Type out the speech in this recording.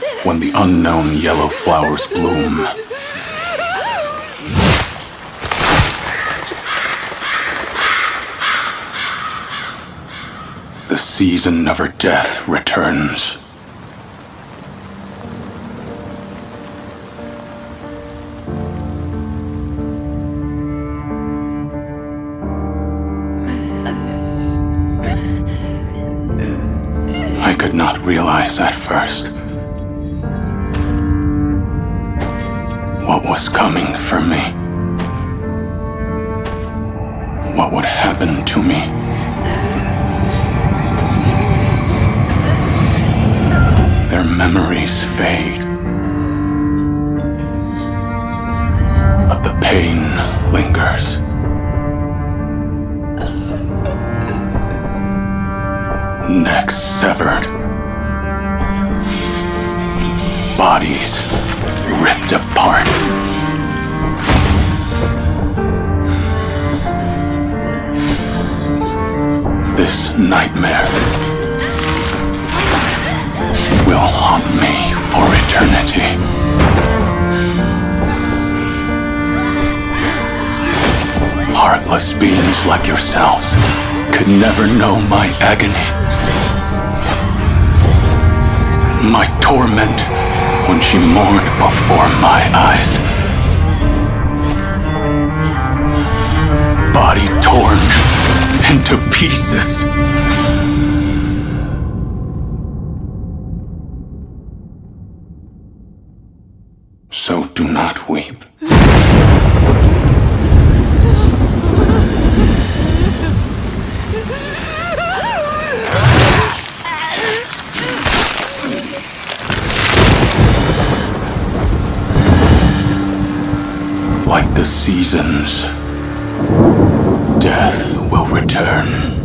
when the unknown yellow flowers bloom. The season of her death returns. I could not realize at first what was coming for me, what would happen to me. Their memories fade, but the pain lingers. Necks severed, bodies ripped apart. This nightmare will haunt me for eternity. Heartless beings like yourselves could never know my agony. My torment when she mourned before my eyes. Body torn into pieces. So do not weep. Like the seasons, death will return.